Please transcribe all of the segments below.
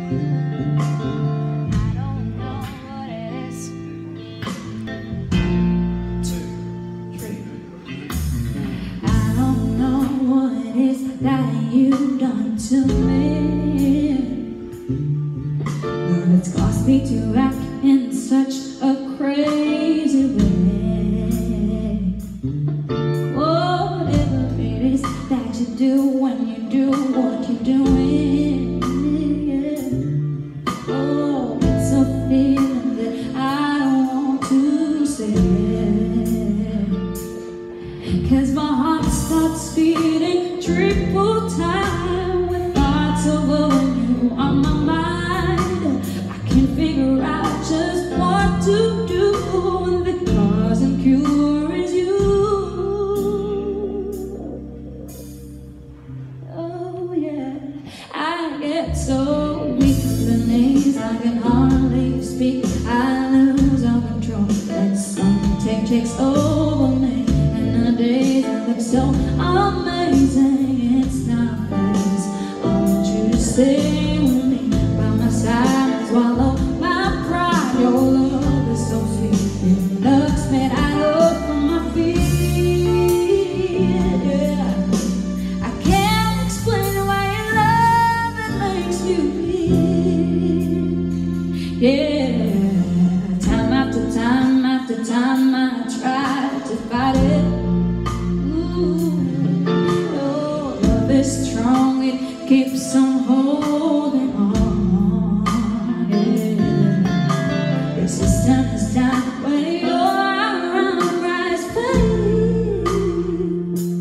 That you've done to me, but it's caused me to act in such a crazy way. Whatever it is that you do when you do what you're doing, yeah. Oh, it's a feeling that I don't want to say, 'cause my heart starts beating triple time with thoughts of you on my mind. I can't figure out just what to do when the cause and cure is you. Oh yeah, I get so weak in the knees, I can hardly speak. I lose all control, let something takes over me, and the days I look so amazing. It's not fast. I want you to stay with me by my side and swallow my pride. Your love is so sweet, it looks made out of from my feet. Yeah. I can't explain why your love it makes you feel. Yeah. Time after time after time, I try to fight it. Strong, it keeps on holding on, yeah. Resistance is down when you're around, rise, babe.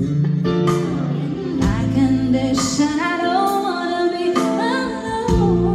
My condition, I don't wanna be alone.